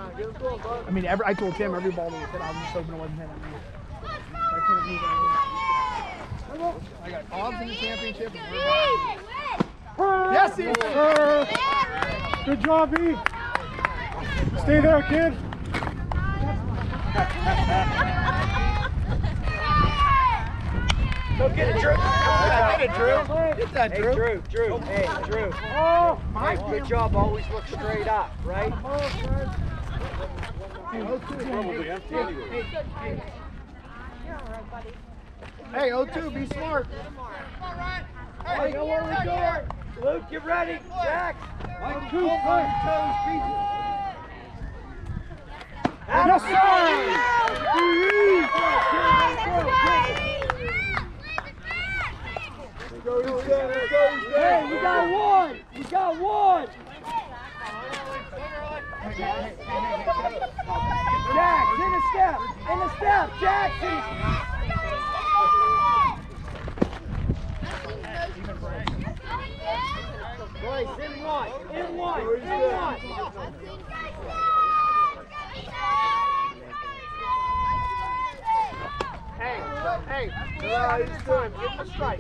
I mean, I told Tim every ball that was hit, I was just hoping it wasn't hit at me. I couldn't move it. I got Hobbs in the championship. Yes, Ethan! Good job, E. Stay there, kid. Go get it, Drew. Get it, Drew. Get that, Drew. Hey, Drew. Hey, Drew. Oh, Hey, good job. Always look straight up, right? Probably empty anyway. Hey, O2, be smart. Hey, know where we're going. Luke, get ready. Jack. Yes, Hey, we got one. We got one. Jack, in a step. In a step. Jackson. Boys, in one. In one. In one. Hey, it's time. Give him a strike.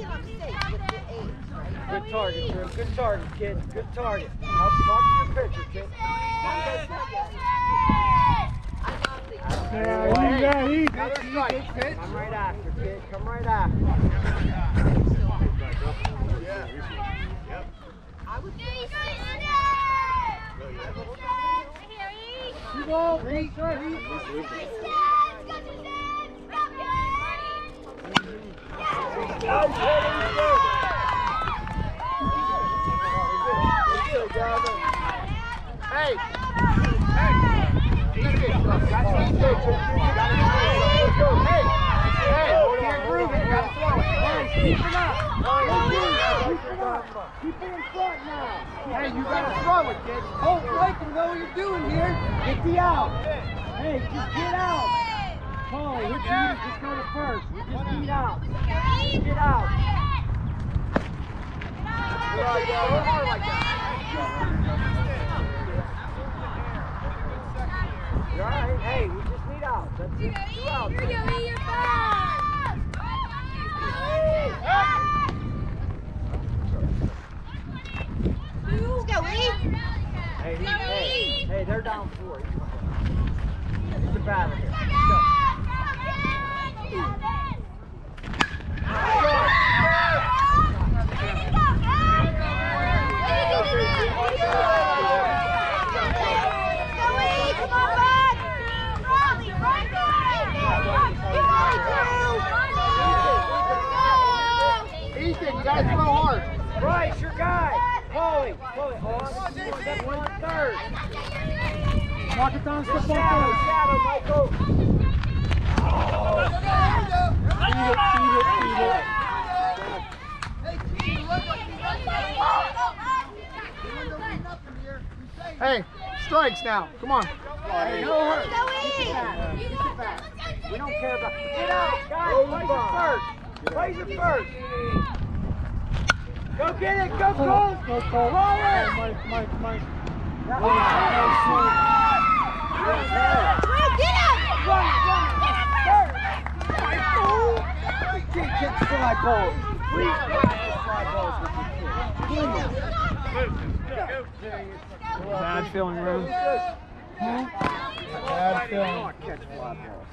Good target, Drew. Good target, kid. Good target. Talk to your pitcher, kid. yeah, he. Another strike. Come right after, kid. Come right after. You go. Hey! Keep it in front now. Hey, you gotta throw it, kid. Oh, Blake, you know what you're doing here. Get the out. Hey, just get out. Paul, hit you. Just go to first. We just need out. Get out. You're all right. Hey, we just need out. That's it. 2 outs. Here you go, you're fine. Let's go, E. Hey, they're down 4. Get the bat here. Let's go. Ethan, you gotta throw hard. Bryce, your guy. Chloe, on. Step on third. Knock it down, step on Shadow, third. shadow, Michael. Hey, strikes now. Come on. Hey, no hurt. Get the bat. We don't care about. Get out, guys. Place it first. Go get it. Go, Cole. Go, Cole. Roll it. Mike. Kick slide balls. Please practice slide balls with your kids. Bad feeling, Rose. Bad feeling. Catch fly balls.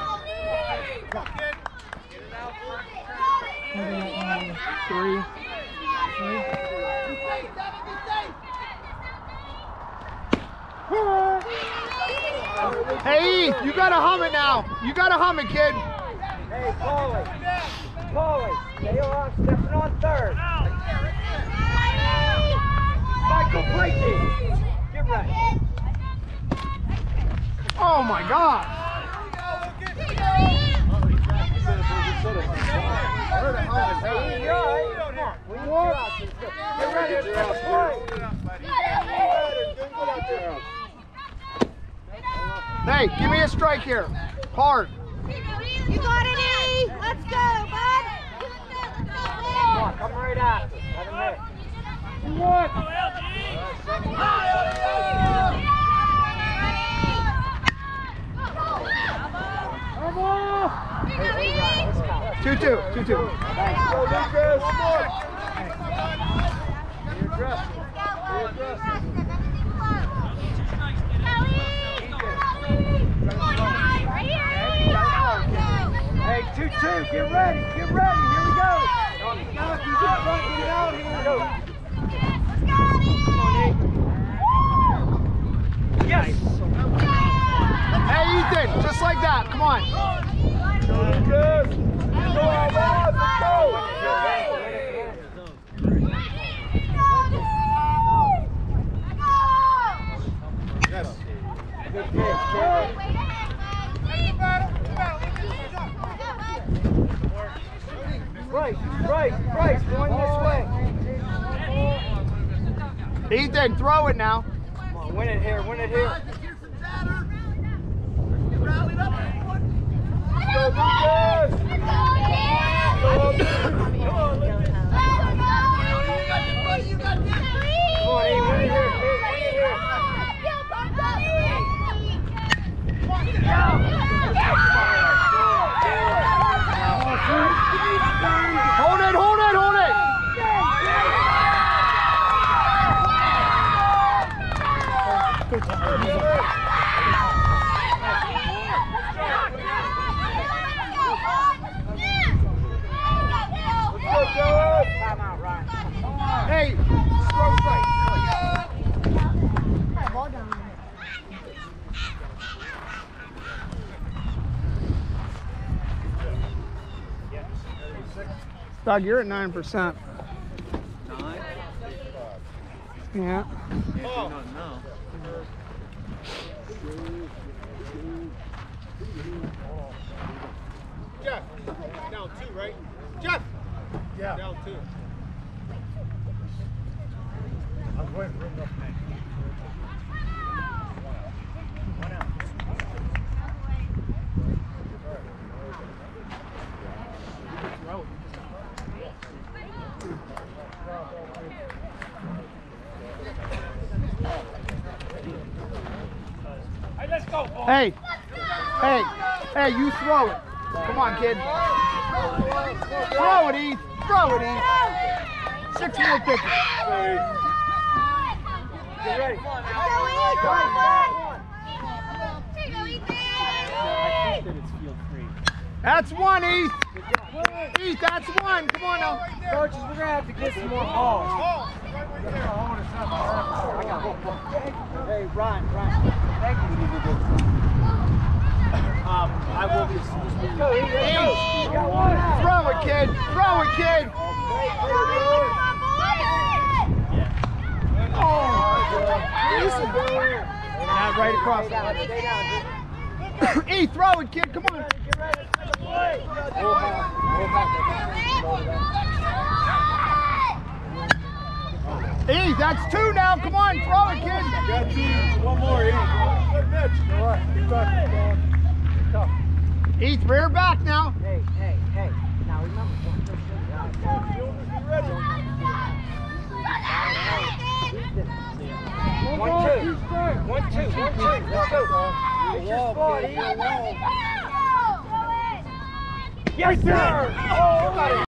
3. Hey, you gotta hum it now. You gotta hum it, kid. Hey, Paulie, stay on, stepping on third. Michael, break it. Get ready. Oh my God. Hey, you're all right. Come on. We need you out. Get ready to play. Hey, give me a strike here. Hard. You got it, E. Let's go, bud. Come on, come right after. Let him hit. What? 2-2. 2-2. Go, Lucas. One more. You're dressed. You're dressed. Hey, 2-2. Get ready. Get ready. Here we go. Now, if you get front, get it out. Here we go. Come on, Nate. Yes. Hey, Ethan, just like that. Come on. Lucas. Go, Outlaws. Let's go. Yes. Good pitch, Kevin. Bryce, going this way. Ethan, throw it now. Come on, win it here. Go, Lucas! Come on, E, win it here, kid. Win it here. Hold it. Hey, throw strike. Doug, you're at 9%. 9? Yeah. Jeff, down 2, right? Jeff! Yeah. Down 2. I was waiting for him to Hey, you throw it. Come on, kid. Throw it, Eve. 6 more pitches. get ready. That's one, Eve. Eve, that's one. Come on now. Coaches, we're going to have to get some more balls. Hey, Ryan. Thank you. I will be. Let's go, Eve. Let's go. You got one out. Throw it, kid. Not right across. Stay down. E, throw it, kid. Come on. Get ready for the play. E, that's 2 now. Come on, throw it, kid. Got 2. One more, E. Good pitch. All right. Keep tough. E, rear back now. Hey. Now remember, be ready. 1, 2. Let's go. It's your spot, E. Yes, sir. Oh,